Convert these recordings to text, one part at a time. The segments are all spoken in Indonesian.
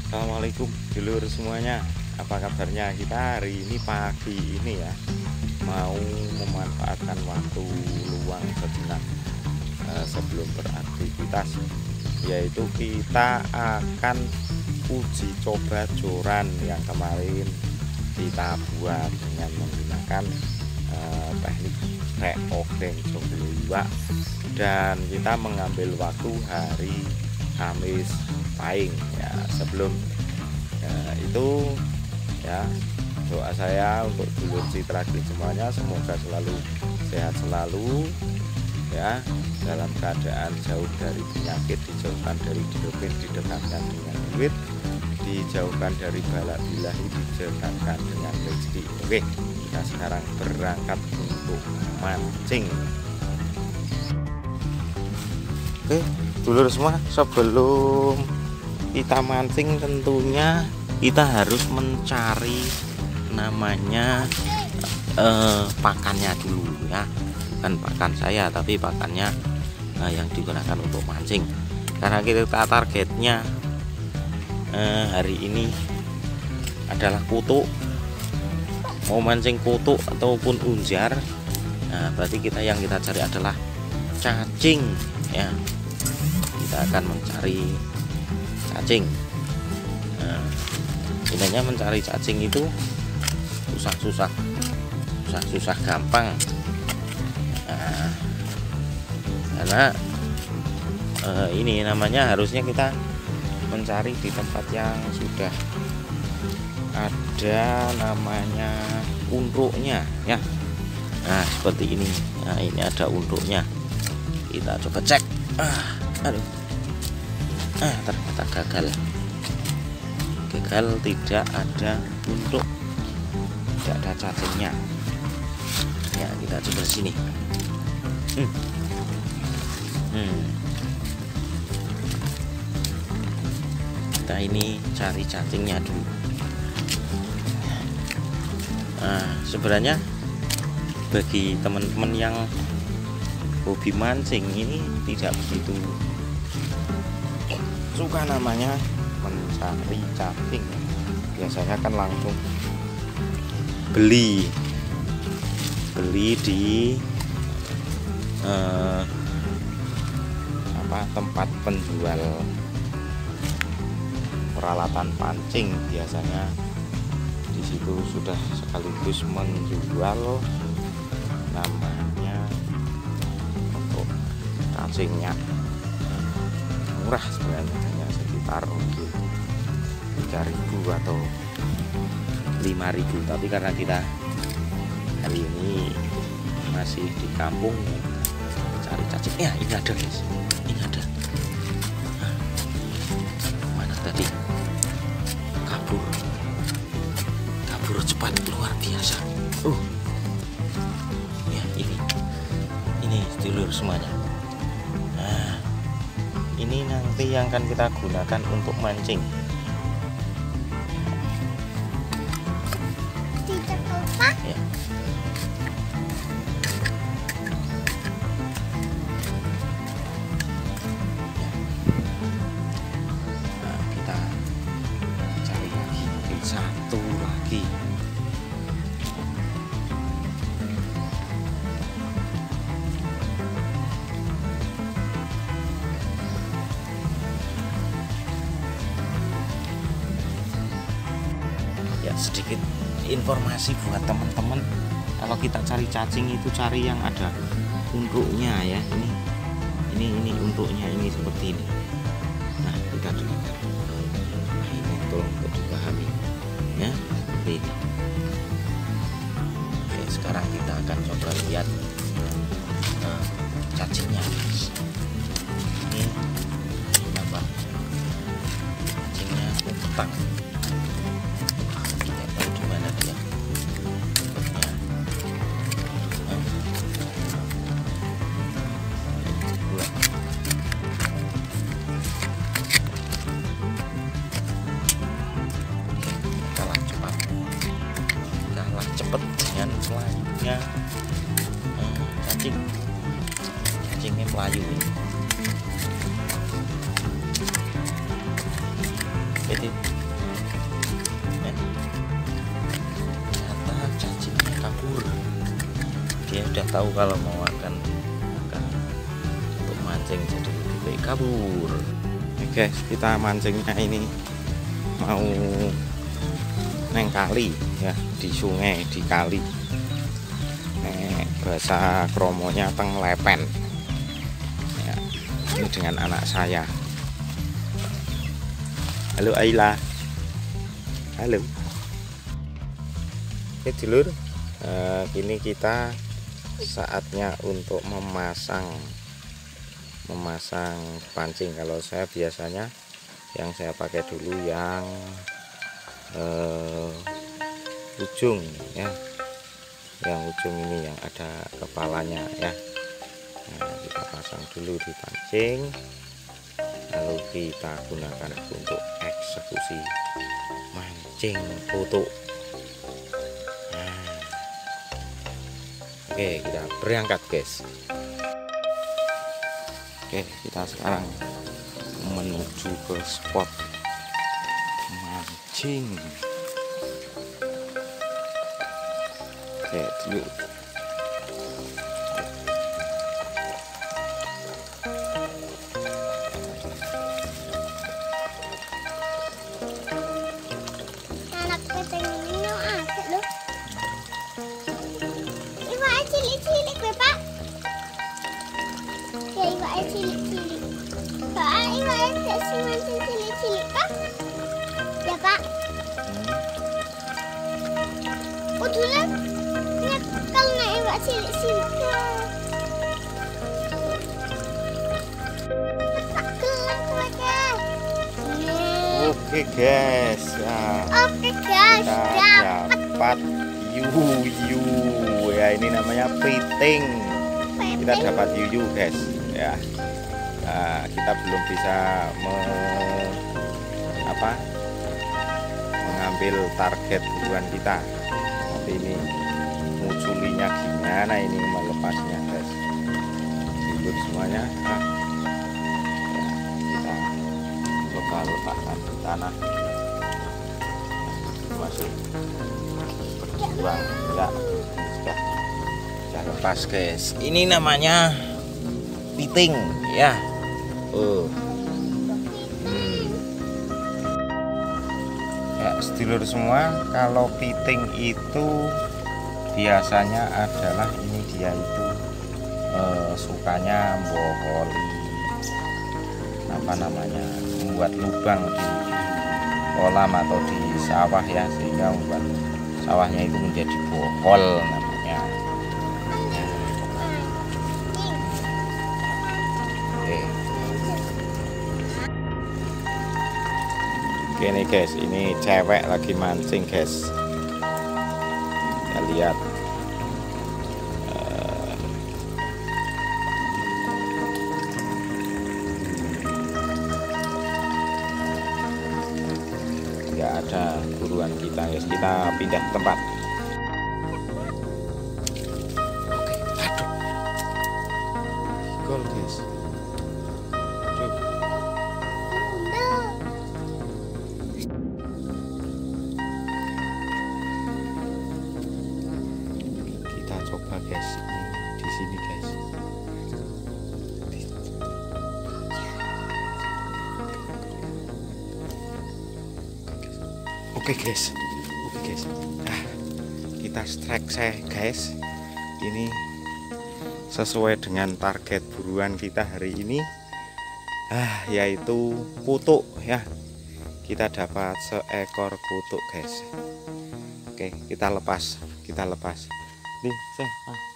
Assalamualaikum dulur semuanya. Apa kabarnya? Kita hari ini pagi ini ya mau memanfaatkan waktu luang sejenak sebelum beraktivitas, yaitu kita akan uji coba joran yang kemarin kita buat dengan menggunakan teknik reokdeng jomblo iwak, dan kita mengambil waktu hari Kamis Pahing ya. Sebelum itu ya, doa saya untuk dulur Citra semuanya semoga selalu sehat selalu ya, dalam keadaan jauh dari penyakit, dijauhkan dari doping, didekatkan dengan duit, dijauhkan dari balak bilahi, didekatkan dengan rezeki. Oke, kita sekarang berangkat untuk mancing. Oke dulur semua, sebelum kita mancing tentunya kita harus mencari namanya pakannya dulu ya, bukan pakan saya tapi pakannya yang digunakan untuk mancing, karena kita targetnya hari ini adalah kutuk, mau mancing kutuk ataupun unjar. Nah berarti yang kita cari adalah cacing ya, kita akan mencari cacing. Nah, sebenarnya mencari cacing itu susah gampang. Nah, karena ini namanya harusnya kita mencari di tempat yang sudah ada namanya unduknya ya. Nah seperti ini. Nah ini ada unduknya, kita coba cek. Aduh, ternyata gagal, tidak ada unduk, tidak ada cacingnya ya. Kita coba sini. Kita ini cari cacingnya dulu. Nah sebenarnya bagi teman-teman yang hobi mancing ini tidak begitu suka namanya mencari cacing, biasanya kan langsung beli di tempat penjual peralatan pancing. Biasanya di situ sudah sekaligus menjual namanya untuk cacingnya, murah sebenarnya, hanya sekitar 3.000 atau 5.000, tapi karena kita hari ini masih di kampung cari cacing ya. Ini ada guys, ini ada. Mana tadi? Kabur cepat, luar biasa. Ya ini dulur semuanya. Nah ini nanti yang akan kita gunakan untuk mancing. Ya. Nah, kita cari lagi, mungkin satu lagi. Sedikit informasi buat teman-teman, kalau kita cari cacing itu cari yang ada unduknya ya. Ini unduknya ini seperti ini. Nah kita dengar. Nah ini tolong untuk dipahami ya, seperti ini. Oke, sekarang kita akan coba lihat cacingnya guys. Ini apa? Cacingnya kumpang. Cepet dengan selanjutnya cacingnya Melayu ini. Jadi tahu kalau mau makan untuk mancing, jadi lebih baik kabur. Oke guys, kita mancingnya ini mau neng kali ya, di sungai, di kali. Bahasa kromonya teng lepen ya, ini dengan anak saya. Halo Aila. Halo. Oke dulur, kini kita saatnya untuk memasang pancing. Kalau saya biasanya yang saya pakai dulu yang ujung ya, yang ujung ini yang ada kepalanya ya. Nah, kita pasang dulu di pancing, lalu kita gunakan untuk eksekusi mancing foto. Nah, oke, kita berangkat guys. Oke, kita sekarang menuju ke spot mancing. Oke dulu. Anak peteng ini asik loh. Iwak cilik-cilik Pak. Ya iwak cilik-cilik. Pak, iwak mancing cilik-cilik Pak. Ya Pak. Udah kalau naik iwak cilik-cilik. Tak gelang guys. Oke guys, ya, Oke guys, kita dapat yuyu ya, ini namanya piting. Kita dapat yuyu guys ya. Nah, kita belum bisa mengambil target buruan kita, tapi ini munculinya gimana ini melepasnya guys. Dulu semuanya ya, kita letakkan di tanah, masih berjuang ya. Sudah lepas guys, ini namanya piting ya. Ya sedulur semua, kalau piting itu biasanya adalah ini dia itu sukanya boholi membuat lubang di kolam atau di sawah ya, sehingga membuat sawahnya itu menjadi bohol namanya. Oke nih guys, ini cewek lagi mancing guys. Kita lihat. Nggak ada buruan kita guys, kita pindah tempat. Oke, aduh. Gol guys. Kita coba guys, di sini guys. Oke guys, nah, kita strike saya guys. Ini sesuai dengan target buruan kita hari ini, yaitu kutuk ya. Kita dapat seekor kutuk guys. Oke, kita lepas. Nih, nih.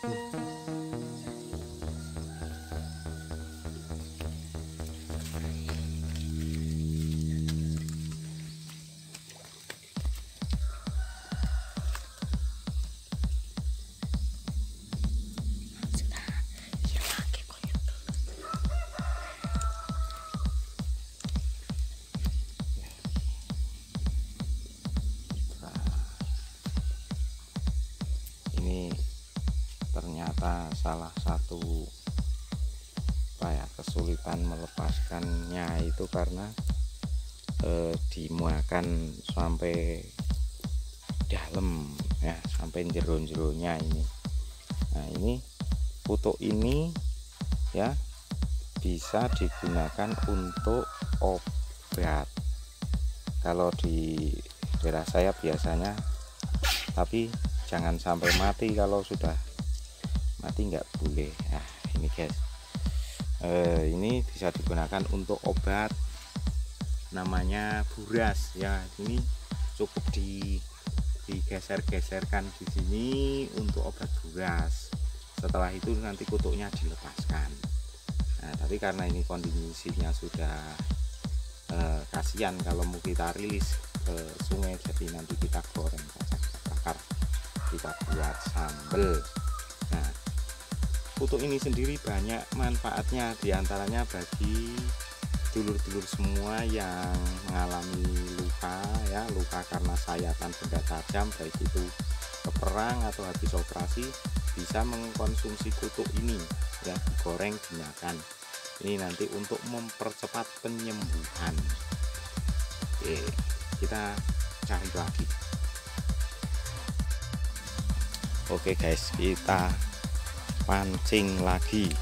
Ini ternyata salah satu kesulitan melepaskannya itu karena dimuakan sampai dalam ya, sampai jero-jeronya ini. Nah ini kutuk ini ya bisa digunakan untuk obat kalau di daerah saya biasanya, tapi jangan sampai mati. Kalau sudah mati nggak boleh. Nah ini guys, ini bisa digunakan untuk obat namanya buras ya. Ini cukup digeser-geserkan di sini untuk obat buras. Setelah itu nanti kutuknya dilepaskan. Nah tapi karena ini kondisinya sudah kasihan kalau mau kita rilis ke sungai, jadi nanti kita goreng saja, kita bakar, kita buat sambal. Nah kutuk ini sendiri banyak manfaatnya, diantaranya bagi dulur-dulur semua yang mengalami luka ya, luka karena sayatan benda tajam, baik itu keperang atau habis operasi, bisa mengkonsumsi kutuk ini ya, digoreng, dimakan. Ini nanti untuk mempercepat penyembuhan. Oke, kita cari lagi. Oke guys, kita pancing lagi.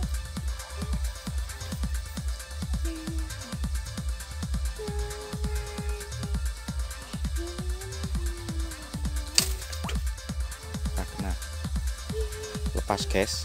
Nah, lepas guys.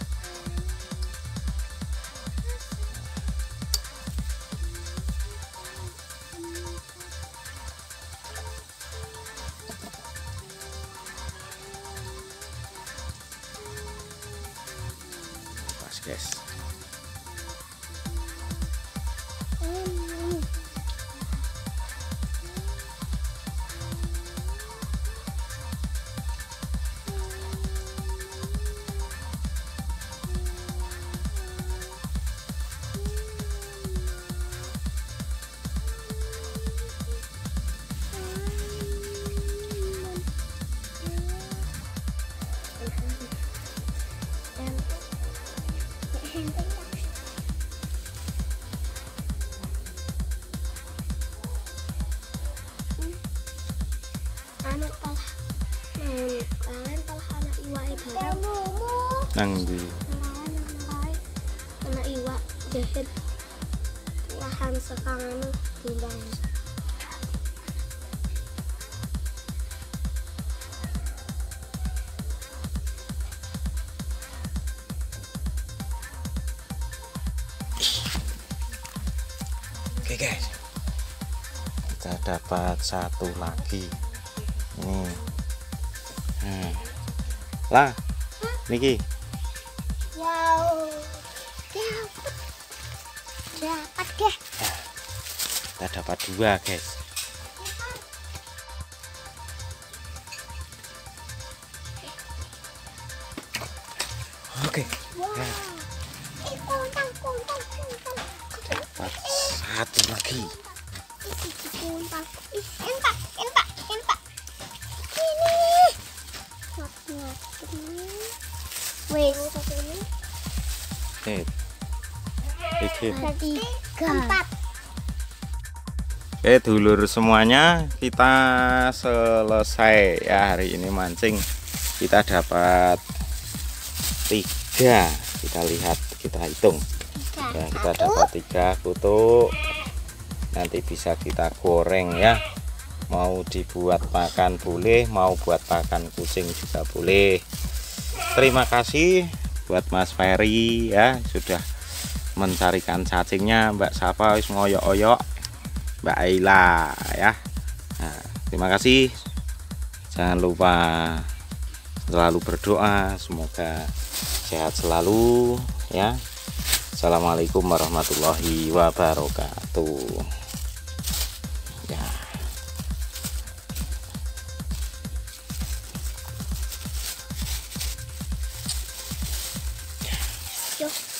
Guys, nang di anak iwak jahit lahan sekarang timbang. Oke guys, kita dapat satu lagi ini. Lah niki dapat deh. Kita dapat dua guys. Oke, dapat satu lagi. Wes. Empat. Oke dulur semuanya, kita selesai ya hari ini mancing. Kita dapat 3. Kita lihat, kita hitung ya, kita dapat 3 kutuk. Nanti bisa kita goreng ya, mau dibuat makan boleh, mau buat pakan kucing juga boleh. Terima kasih buat Mas Ferry ya, sudah mencarikan cacingnya. Mbak Safa wis ngoyok-oyok, Mbak Aila ya. Nah, terima kasih. Jangan lupa selalu berdoa, semoga sehat selalu ya. Assalamualaikum warahmatullahi wabarakatuh ya. Yo.